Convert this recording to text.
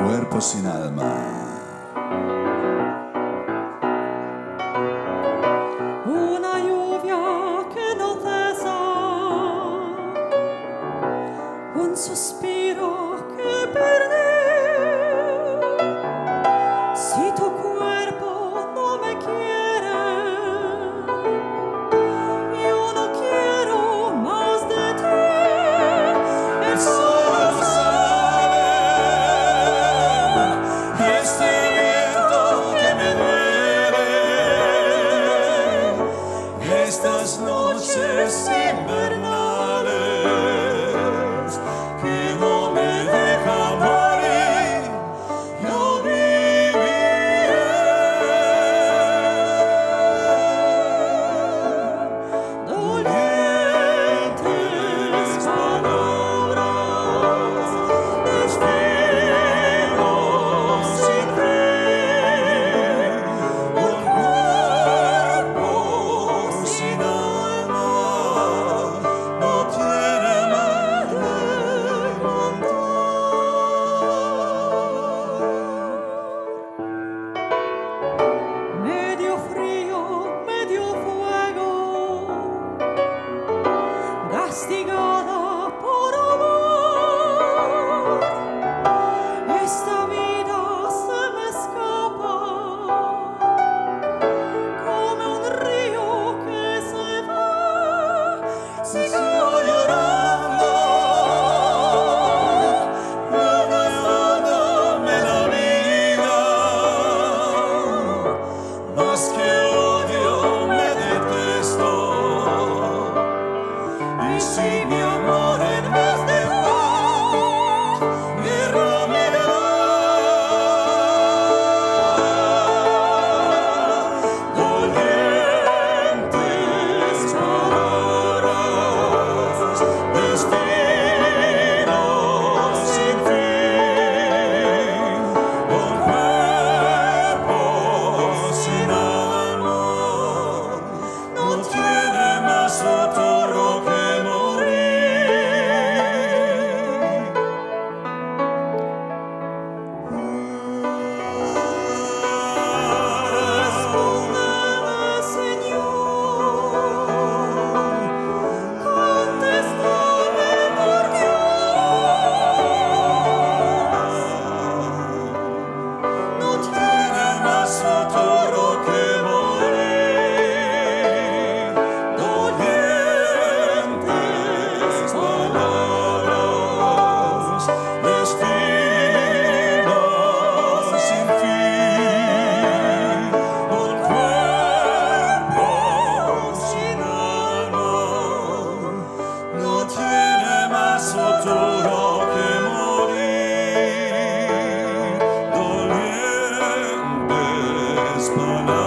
cuerpo sin alma. Una lluvia que no cesa, un suspiro que perdí. Si tu cuerpo no me quiere, yo no quiero más de ti. El sol sale y este viento que me duele, estas noches invernales que no me dejan morir, yo viviré. Dolientes palabras, destinos sin fin, un cuerpo sin alma, no tiene más de contar. Medio frío, medio fuego, castigada por amor. Esta vida se me escapa como un río que se va. Sigo llorando, gastándome la vida. Más que odio me detesto. Y si mi amor en vez de paz, guerra me da. Dolientes palabras, destinos sin fin, un cuerpo sin alma, no tiene más futuro que respóndeme, Señor, contéstame por Dios. No tiene más futuro que morir. Dolientes palabras, destinos sin fin, un cuerpo sin alma, no tiene más futuro que morir. Dolientes palabras.